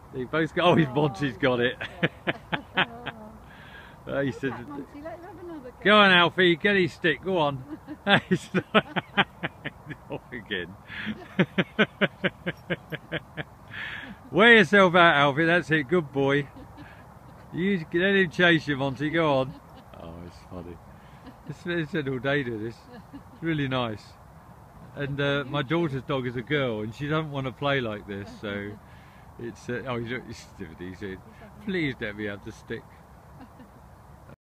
They both got. Oh, Monty's got it. He said, Monty, let's have another "Go on, Alfie, get his stick. Go on." He's off again. Wear yourself out, Alfie. That's it. Good boy. You let him chase you, Monty. Go on. Oh, it's funny. It's all day to this. It's really nice. And my daughter's dog is a girl, and she doesn't want to play like this. So it's oh, he's said, "Please let me have the stick."